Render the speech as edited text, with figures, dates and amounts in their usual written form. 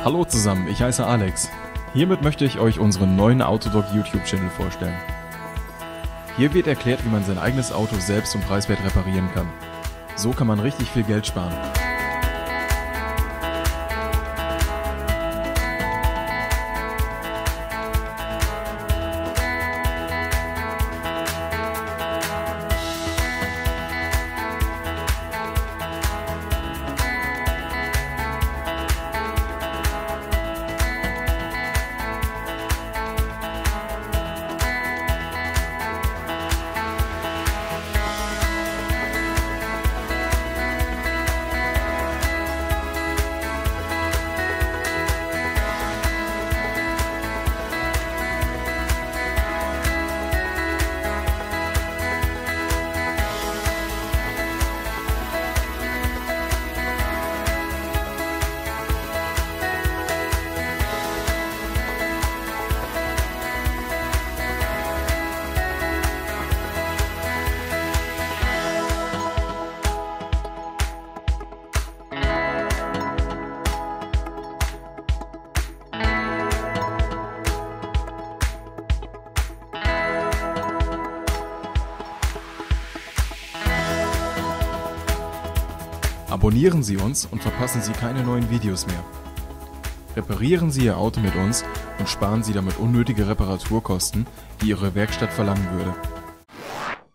Hallo zusammen, ich heiße Alex. Hiermit möchte ich euch unseren neuen Autodoc YouTube-Channel vorstellen. Hier wird erklärt, wie man sein eigenes Auto selbst und preiswert reparieren kann. So kann man richtig viel Geld sparen. Abonnieren Sie uns und verpassen Sie keine neuen Videos mehr. Reparieren Sie Ihr Auto mit uns und sparen Sie damit unnötige Reparaturkosten, die Ihre Werkstatt verlangen würde.